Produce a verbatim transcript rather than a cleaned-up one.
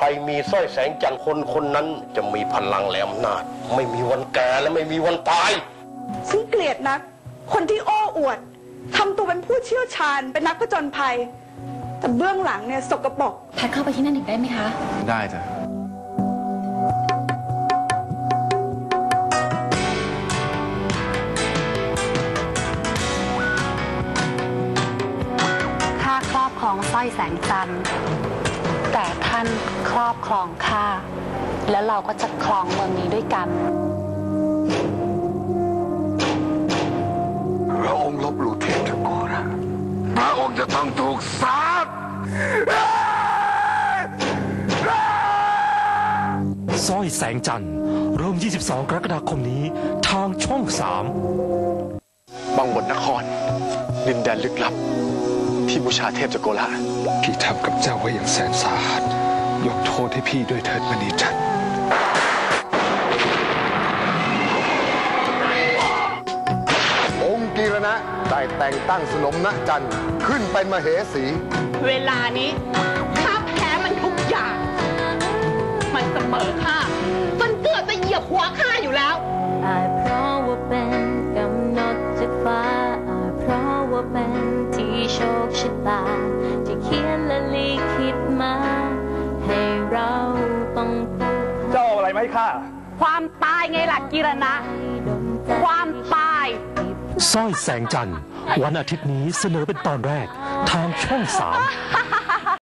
รมีสร้อยแสงจันทร์คนคนนั้นจะมีพลังและอำนาจไม่มีวันแก่และไม่มีวันตายฉันเกลียดนักคนที่โอ้อวดทำตัวเป็นผู้เชี่ยวชาญเป็นนักผจญภัยแต่เบื้องหลังเนี่ยสกปรกแพทเข้าไปที่นั่นอีกได้ไหมคะได้จ้ะข้าครอบครองสร้อยแสงจันทร์แต่ท่านครอบครองข้าแล้วเราก็จะครองเมืองนี้ด้วยกันพระองค์ลบหลู่เทพตะโกระพระองค์จะต้องถูกสาปสร้อยแสงจันทร์เริ่มยี่สิบสองกรกฎาคมนี้ทางช่องสามบางบทนครดินแดนลึกลับที่บูชาเทพจักรละพี่ทำกับเจ้าไว้อย่างแสนสาหัสยกโทษให้พี่ด้วยเถิดมณีจันทร์องค์กีรณะได้แต่งตั้งสนมณจันทร์ขึ้นเป็นมเหสีเวลานี้ข้าแพ้มันทุกอย่างมันเสมอข้าจนเกือบจะเหยียบหัวข้าอยู่แล้วอาจเพราะว่าเป็นกำหนดจากฟ้าอาจเพราะว่าเป็นที่โชคชะตาที่เขียนและลิขิตมาให้เราต้องผูกพันเจ้าอะไรไหมข้าความตายไงล่ะกิรณะความตายสร้อยแสงจันทร์วันอาทิตย์นี้เสนอเป็นตอนแรกทางช่องสาม